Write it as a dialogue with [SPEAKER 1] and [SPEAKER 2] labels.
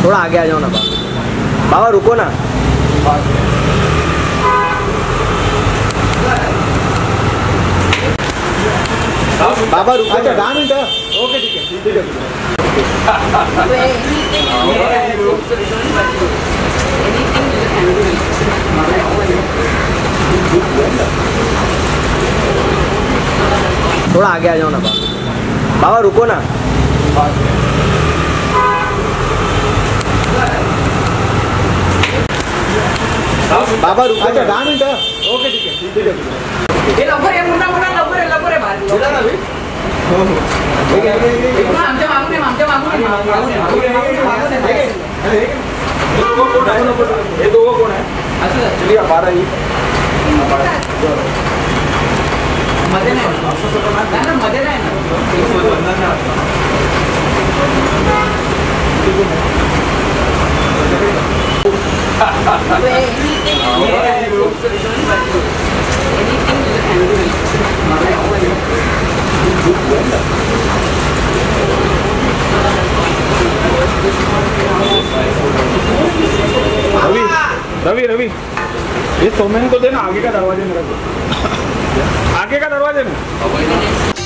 [SPEAKER 1] थोड़ा आगे आ जाओ ना बाबा। बाबा रुको ना। बाबा रुको। अच्छा 10 मिनट। ओके ठीक है ठीक है। थोड़ा आगे आ जाओ ना बाबा। बाबा रुको ना। बाबा रुको। अच्छा 10 मिनट। ओके ठीक है ठीक है।
[SPEAKER 2] ये लवकर आहे मुंडा मुंडा लवकर आहे बाहेर
[SPEAKER 1] बोला ना भाई। हो हो
[SPEAKER 2] आमच्या मागून आहे
[SPEAKER 1] हे दोघं कोण आहे?
[SPEAKER 2] असं
[SPEAKER 1] चलिए 12 ही
[SPEAKER 2] मध्ये नाही ना मध्ये नाही ना
[SPEAKER 1] रवि रवि ये सोमेन को देना आगे का दरवाजे में रखो। आगे का दरवाजे में